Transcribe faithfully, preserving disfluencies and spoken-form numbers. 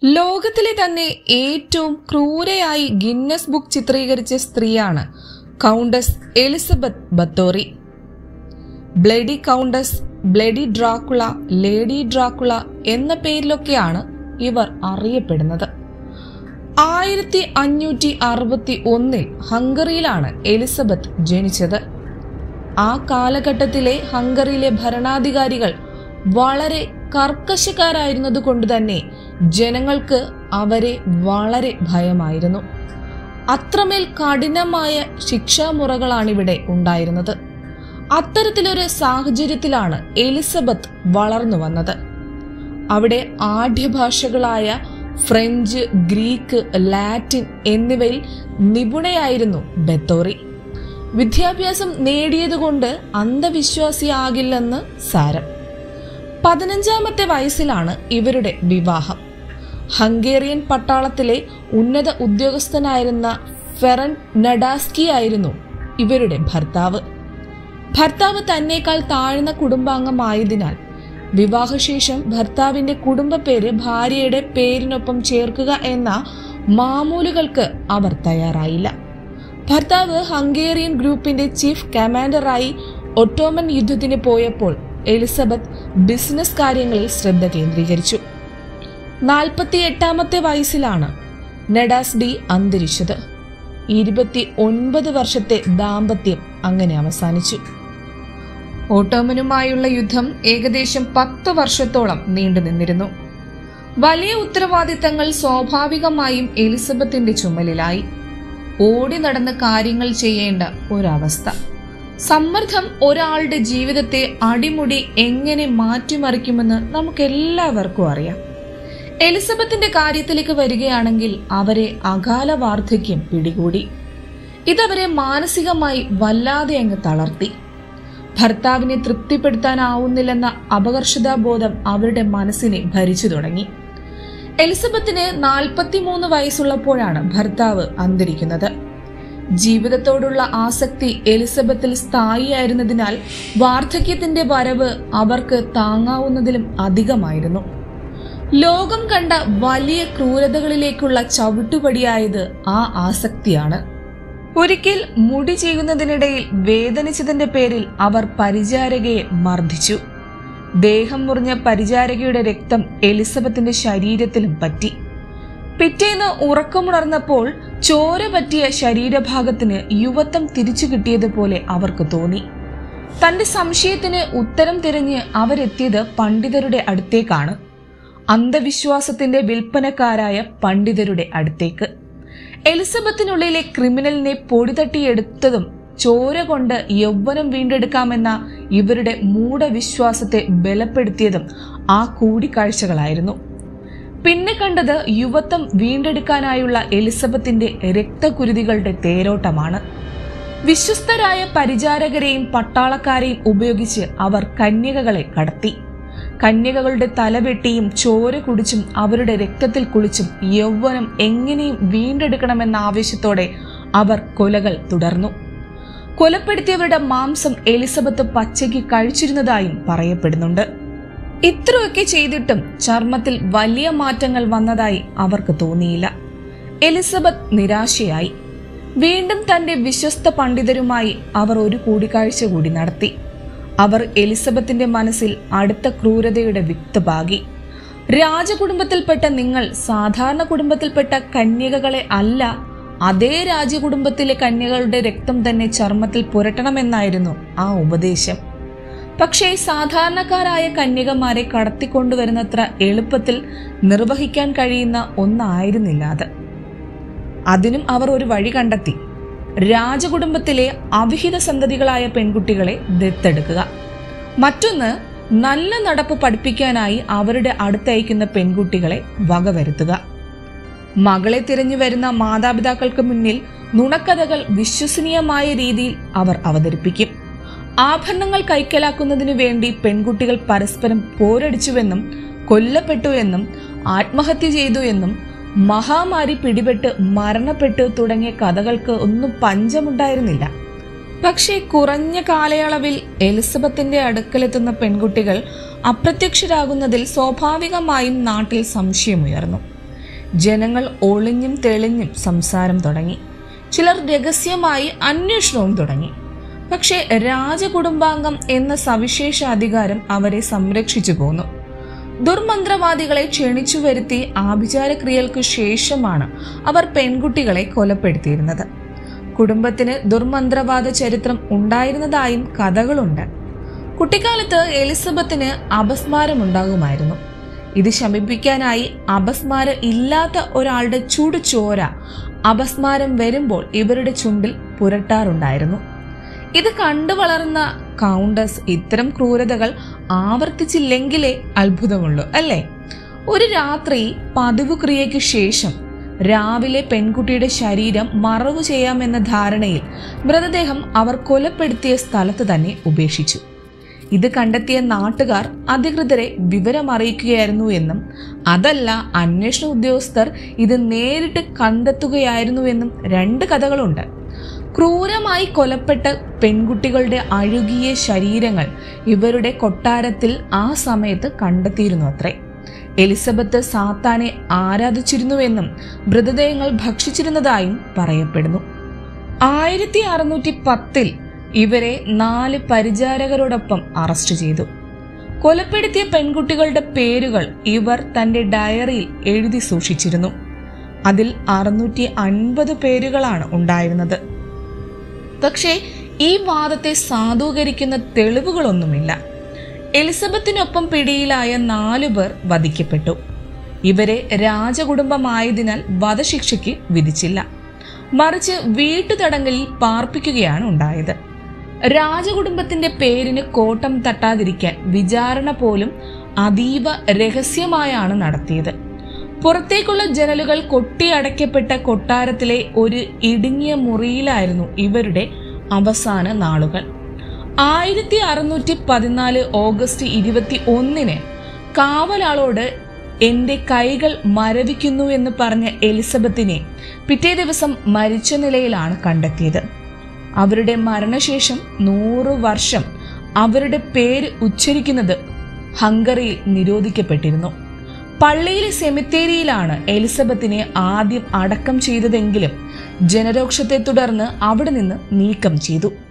ലോകത്തിലെ തന്നെ ഏറ്റവും ക്രൂരയായി ഗിന്നസ് ബുക്ക് ചിത്രീകരിച്ച സ്ത്രീയാണ് countess Elizabeth Bathory. Bloody countess, bloody Dracula, lady Dracula എന്ന പേരിലൊക്കെയാണ് ഇവർ അറിയപ്പെടുന്നത്. ആയിരത്തി അഞ്ഞൂറ്റി അറുപത്തി ഒന്നിൽ ഹംഗറിയിലാണ് എലിസബത്ത് ജനിച്ചത്. ആ കാലഘട്ടത്തിലെ ഹംഗറിയിലെ ഭരണാധികാരികൾ വളരെ കർക്കശക്കാരായിരുന്നതുകൊണ്ട് തന്നെ ജനങ്ങൾക്ക് അവരെ വളരെ ഭയമായിരുന്നു. അത്രമേൽ കഠിനമായ ശിക്ഷാമുറകളാണിവിടെ ഉണ്ടായിരുന്നത്. അത്തരത്തിലൊരു സാഹചര്യത്തിലാണ് എലിസബത്ത് വളർന്നു വന്നത്. അവിടെ ആഢ്യഭാഷകളായ ഫ്രഞ്ച്, ഗ്രീക്ക്, ലാറ്റിൻ എന്നിവയിൽ നിപുണയായിരുന്നു ബത്തോറി. വിദ്യാഭ്യാസം നേടിയതുകൊണ്ട് അന്ധവിശ്വാസിയാകില്ലെന്ന് സാരം. പതിനഞ്ചാമത്തെ വയസ്സിലാണ് ഇവരുടെ വിവാഹം. ഹംഗേറിയൻ പട്ടാളത്തിലെ ഉന്നത ഉദ്യോഗസ്ഥനായിരുന്ന ഫെറൻ നഡാസ്കി ആയിരുന്നു ഇവരുടെ ഭർത്താവ്. ഭർത്താവ് തന്നേക്കാൾ താഴ്ന്ന കുടുംബാംഗമായതിനാൽ വിവാഹശേഷം ഭർത്താവിന്റെ കുടുംബ പേര് ഭാര്യയുടെ പേരിനൊപ്പം ചേർക്കുക എന്ന മാമൂലുകൾക്ക് അവർ തയ്യാറായില്ല. ഭർത്താവ് ഹംഗേറിയൻ ഗ്രൂപ്പിന്റെ ചീഫ് കമാൻഡറായി ഒട്ടോമൻ യുദ്ധത്തിന് പോയപ്പോൾ എലിസബത്ത് ബിസിനസ് കാര്യങ്ങളിൽ ശ്രദ്ധ കേന്ദ്രീകരിച്ചു. നാൽപ്പത്തി എട്ടാമത്തെ വയസ്സിലാണ് നഡാസ്ഡി അന്തരിച്ചത്. ഇരുപത്തി ഒൻപത് വർഷത്തെ ദാമ്പത്യം അങ്ങനെ അവസാനിച്ചു. ഓട്ടോമനുമായുള്ള യുദ്ധം ഏകദേശം പത്ത് വർഷത്തോളം നീണ്ടുനിന്നിരുന്നു. വലിയ ഉത്തരവാദിത്തങ്ങൾ സ്വാഭാവികമായും എലിസബത്തിന്റെ ചുമലിലായി. ഓടി നടന്ന് കാര്യങ്ങൾ ചെയ്യേണ്ട ഒരവസ്ഥ. സമ്മർദ്ദം ഒരാളുടെ ജീവിതത്തെ അടിമുടി എങ്ങനെ മാറ്റിമറിക്കുമെന്ന് നമുക്കെല്ലാവർക്കും അറിയാം. എലിസബത്തിന്റെ കാര്യത്തിലേക്ക് വരികയാണെങ്കിൽ അവരെ അകാല വാർദ്ധക്യം പിടികൂടി. ഇതവരെ മാനസികമായി വല്ലാതെ അങ്ങ് തളർത്തി. ഭർത്താവിനെ തൃപ്തിപ്പെടുത്താനാവുന്നില്ലെന്ന അപകർഷതാബോധം അവരുടെ മനസ്സിനെ ഭരിച്ചു തുടങ്ങി. എലിസബത്തിന് നാൽപ്പത്തിമൂന്ന് വയസ്സുള്ളപ്പോഴാണ് ഭർത്താവ് അന്തരിക്കുന്നത്. ജീവിതത്തോടുള്ള ആസക്തി എലിസബത്തിൽ സ്ഥായിയായിരുന്നതിനാൽ വാർദ്ധക്യത്തിന്റെ വരവ് അവർക്ക് താങ്ങാവുന്നതിലും അധികമായിരുന്നു. ലോകം കണ്ട വലിയ ക്രൂരതകളിലേക്കുള്ള ചവിട്ടുപടിയായത് ആ ആസക്തിയാണ്. ഒരിക്കൽ മുടി ചെയ്യുന്നതിനിടയിൽ വേദനിച്ചതിന്റെ പേരിൽ അവർ പരിചാരകയെ മർദ്ദിച്ചു. ദേഹം മുറിഞ്ഞ പരിചാരകയുടെ രക്തം എലിസബത്തിന്റെ ശരീരത്തിലും പറ്റി. പിറ്റേന്ന് ഉറക്കമുണർന്നപ്പോൾ ചോര പറ്റിയ ശരീരഭാഗത്തിന് യുവത്വം തിരിച്ചു കിട്ടിയതുപോലെ അവർക്ക് തോന്നി. തന്റെ സംശയത്തിന് ഉത്തരം തിരഞ്ഞ് അവരെത്തിയത് പണ്ഡിതരുടെ അടുത്തേക്കാണ്. അന്ധവിശ്വാസത്തിന്റെ വിൽപ്പനക്കാരായ പണ്ഡിതരുടെ അടുത്തേക്ക്. എലിസബത്തിനുള്ളിലെ ക്രിമിനലിനെ പൊടിതട്ടിയെടുത്തതും ചോര കൊണ്ട് യൗവനം വീണ്ടെടുക്കാമെന്ന ഇവരുടെ മൂഢവിശ്വാസത്തെ ബലപ്പെടുത്തിയതും ആ കൂടിക്കാഴ്ചകളായിരുന്നു. പിന്നെ കണ്ടത് യുവത്വം വീണ്ടെടുക്കാനായുള്ള എലിസബത്തിന്റെ രക്തകുരുതികളുടെ തേരോട്ടമാണ്. വിശ്വസ്തരായ പരിചാരകരെയും പട്ടാളക്കാരെയും ഉപയോഗിച്ച് അവർ കന്യകകളെ കടത്തി. കന്യകകളുടെ തലവെട്ടിയും ചോര കുടിച്ചും അവരുടെ രക്തത്തിൽ കുളിച്ചും യൗവനം എങ്ങനെയും വീണ്ടെടുക്കണമെന്ന ആവേശത്തോടെ അവർ കൊലകൾ തുടർന്നു. കൊലപ്പെടുത്തിയവരുടെ മാംസം എലിസബത്ത് പച്ചയ്ക്ക് കഴിച്ചിരുന്നതായും പറയപ്പെടുന്നുണ്ട്. ഇത്രയൊക്കെ ചെയ്തിട്ടും ചർമ്മത്തിൽ വലിയ മാറ്റങ്ങൾ വന്നതായി അവർക്ക് തോന്നിയില്ല. എലിസബത്ത് നിരാശയായി. വീണ്ടും തന്റെ വിശ്വസ്ത പണ്ഡിതരുമായി അവർ ഒരു കൂടിക്കാഴ്ച കൂടി നടത്തി. അവർ എലിസബത്തിന്റെ മനസ്സിൽ അടുത്ത ക്രൂരതയുടെ വിത്ത് പാകി. രാജകുടുംബത്തിൽപ്പെട്ട നിങ്ങൾ സാധാരണ കുടുംബത്തിൽപ്പെട്ട കന്യകകളെ അല്ല, അതേ രാജകുടുംബത്തിലെ കന്യകളുടെ രക്തം തന്നെ ചർമ്മത്തിൽ പുരട്ടണമെന്നായിരുന്നു ആ ഉപദേശം. പക്ഷേ സാധാരണക്കാരായ കന്യകമാരെ കടത്തിക്കൊണ്ടുവരുന്നത്ര എളുപ്പത്തിൽ നിർവഹിക്കാൻ കഴിയുന്ന ഒന്നായിരുന്നില്ല അത്. അതിനും അവർ ഒരു വഴി കണ്ടെത്തി. രാജകുടുംബത്തിലെ അവിഹിത സന്തതികളായ പെൺകുട്ടികളെ ദത്തെടുക്കുക. മറ്റൊന്ന്, നല്ല നടപ്പ് പഠിപ്പിക്കാനായി അവരുടെ അടുത്തയക്കുന്ന പെൺകുട്ടികളെ വകവരുത്തുക. മകളെ തിരഞ്ഞു വരുന്ന മാതാപിതാക്കൾക്ക് മുന്നിൽ നുണക്കഥകൾ വിശ്വസനീയമായ രീതിയിൽ അവർ അവതരിപ്പിക്കും. ആഭരണങ്ങൾ കൈക്കലാക്കുന്നതിനു വേണ്ടി പെൺകുട്ടികൾ പരസ്പരം പോരടിച്ചുവെന്നും കൊല്ലപ്പെട്ടു എന്നും ആത്മഹത്യ ചെയ്തു എന്നും മഹാമാരി പിടിപെട്ട് മരണപ്പെട്ടു തുടങ്ങിയ കഥകൾക്ക് ഒന്നും പഞ്ചമുണ്ടായിരുന്നില്ല. പക്ഷേ കുറഞ്ഞ കാലയളവിൽ എലിസബത്തിന്റെ അടുക്കലെത്തുന്ന പെൺകുട്ടികൾ അപ്രത്യക്ഷരാകുന്നതിൽ സ്വാഭാവികമായും നാട്ടിൽ സംശയമുയർന്നു. ജനങ്ങൾ ഒളിഞ്ഞും തെളിഞ്ഞും സംസാരം തുടങ്ങി. ചിലർ രഹസ്യമായി അന്വേഷണവും തുടങ്ങി. പക്ഷേ രാജകുടുംബാംഗം എന്ന സവിശേഷ അധികാരം അവരെ സംരക്ഷിച്ചു പോന്നു. ദുർമന്ത്രവാദികളെ ക്ഷണിച്ചു വരുത്തി ആഭിചാരക്രിയകൾക്ക് ശേഷമാണ് അവർ പെൺകുട്ടികളെ കൊലപ്പെടുത്തിയിരുന്നത്. കുടുംബത്തിന് ദുർമന്ത്രവാദ ചരിത്രം ഉണ്ടായിരുന്നതായും കഥകളുണ്ട്. കുട്ടിക്കാലത്ത് എലിസബത്തിന് അപസ്മാരമുണ്ടാകുമായിരുന്നു. ഇത് ശമിപ്പിക്കാനായി അപസ്മാരം ഇല്ലാത്ത ഒരാളുടെ ചുടുചോര അപസ്മാരം വരുമ്പോൾ ഇവരുടെ ചുണ്ടിൽ പുരട്ടാറുണ്ടായിരുന്നു. ഇത് കണ്ടു വളർന്ന കൗണ്ടസ് ഇത്തരം ക്രൂരതകൾ ആവർത്തിച്ചില്ലെങ്കിലേ അത്ഭുതമുള്ളൂ, അല്ലേ? ഒരു രാത്രി പതിവ് ക്രിയയ്ക്ക് ശേഷം രാവിലെ പെൺകുട്ടിയുടെ ശരീരം മറവു ചെയ്യാമെന്ന ധാരണയിൽ മൃതദേഹം അവർ കൊലപ്പെടുത്തിയ സ്ഥലത്ത് തന്നെ ഉപേക്ഷിച്ചു. ഇത് കണ്ടെത്തിയ നാട്ടുകാർ അധികൃതരെ വിവരമറിയിക്കുകയായിരുന്നു എന്നും അതല്ല അന്വേഷണ ഉദ്യോഗസ്ഥർ ഇത് നേരിട്ട് കണ്ടെത്തുകയായിരുന്നുവെന്നും രണ്ട് കഥകളുണ്ട്. ക്രൂരമായി കൊലപ്പെട്ട പെൺകുട്ടികളുടെ അഴുകിയ ശരീരങ്ങൾ ഇവരുടെ കൊട്ടാരത്തിൽ ആ സമയത്ത് കണ്ടെത്തിയിരുന്നു അത്രേ. എലിസബത്ത് സാത്താനെ ആരാധിച്ചിരുന്നുവെന്നും മൃതദേഹങ്ങൾ ഭക്ഷിച്ചിരുന്നതായും പറയപ്പെടുന്നു. ആയിരത്തി അറുന്നൂറ്റി പത്തിൽ ഇവരെ നാല് പരിചാരകരോടൊപ്പം അറസ്റ്റ് ചെയ്തു. കൊലപ്പെടുത്തിയ പെൺകുട്ടികളുടെ പേരുകൾ ഇവർ തന്റെ ഡയറിയിൽ എഴുതി സൂക്ഷിച്ചിരുന്നു. അതിൽ അറുന്നൂറ്റി അൻപത് പേരുകളാണ് ഉണ്ടായിരുന്നത്. പക്ഷേ ഈ വാദത്തെ സാധൂകരിക്കുന്ന തെളിവുകളൊന്നുമില്ല. എലിസബത്തിനൊപ്പം പിടിയിലായ നാലു പേർ വധിക്കപ്പെട്ടു. ഇവരെ രാജകുടുംബമായതിനാൽ വധശിക്ഷയ്ക്ക് വിധിച്ചില്ല, മറിച്ച് വീട്ടുതടങ്കലിൽ പാർപ്പിക്കുകയാണ് ഉണ്ടായത്. രാജകുടുംബത്തിന്റെ പേരിന് കോട്ടം തട്ടാതിരിക്കാൻ വിചാരണ പോലും അതീവ രഹസ്യമായാണ് നടത്തിയത്. പുറത്തേക്കുള്ള ജനലുകൾ കൊട്ടിയടയ്ക്കപ്പെട്ട കൊട്ടാരത്തിലെ ഒരു ഇടുങ്ങിയ മുറിയിലായിരുന്നു ഇവരുടെ അവസാന നാളുകൾ. ആയിരത്തി അറുന്നൂറ്റി പതിനാല് ഓഗസ്റ്റ് ഇരുപത്തി ഒന്നിന് കാവലാളോട് എന്റെ കൈകൾ മരവിക്കുന്നു എന്ന് പറഞ്ഞ എലിസബത്തിനെ പിറ്റേ ദിവസം മരിച്ച നിലയിലാണ് കണ്ടെത്തിയത്. അവരുടെ മരണശേഷം നൂറു വർഷം അവരുടെ പേര് ഉച്ചരിക്കുന്നത് ഹംഗറിയിൽ നിരോധിക്കപ്പെട്ടിരുന്നു. പള്ളിയിലെ സെമിത്തേരിയിലാണ് എലിസബത്തിനെ ആദ്യം അടക്കം ചെയ്തതെങ്കിലും ജനരോക്ഷത്തെ തുടർന്ന് അവിടെ നിന്ന് നീക്കം ചെയ്തു.